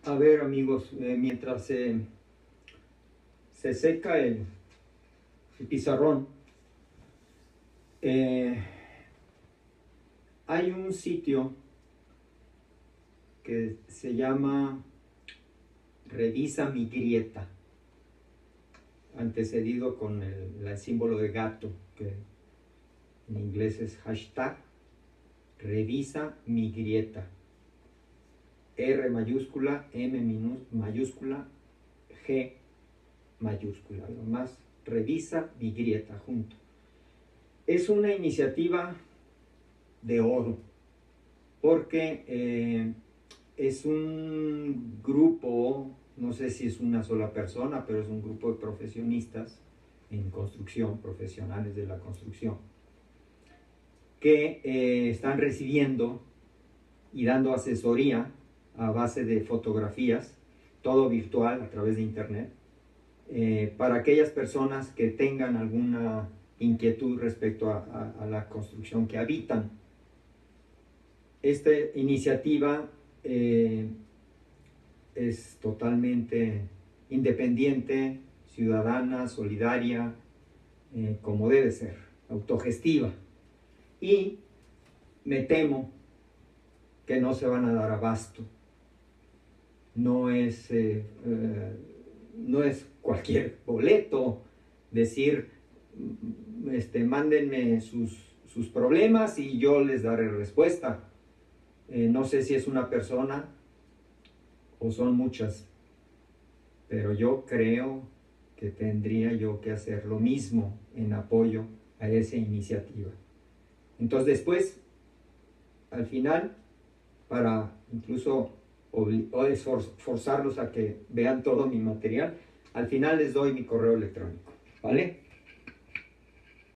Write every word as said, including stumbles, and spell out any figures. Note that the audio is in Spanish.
A ver, amigos, eh, mientras eh, se seca el, el pizarrón, eh, hay un sitio que se llama Revisa mi grieta, antecedido con el, el símbolo de gato, que en inglés es hashtag Revisa mi grieta. R mayúscula, M mayúscula, G mayúscula, lo más, Revisa mi grieta junto. Es una iniciativa de oro, porque eh, es un grupo, no sé si es una sola persona, pero es un grupo de profesionistas en construcción, profesionales de la construcción, que eh, están recibiendo y dando asesoría a base de fotografías, todo virtual a través de internet, eh, para aquellas personas que tengan alguna inquietud respecto a, a, a la construcción que habitan. Esta iniciativa eh, es totalmente independiente, ciudadana, solidaria, eh, como debe ser, autogestiva. Y me temo que no se van a dar abasto. No es, eh, eh, no es cualquier boleto decir, este, mándenme sus, sus problemas y yo les daré respuesta. Eh, no sé si es una persona o son muchas, pero yo creo que tendría yo que hacer lo mismo en apoyo a esa iniciativa. Entonces después, al final, para incluso o forzarlos a que vean todo mi material, al final les doy mi correo electrónico, ¿vale?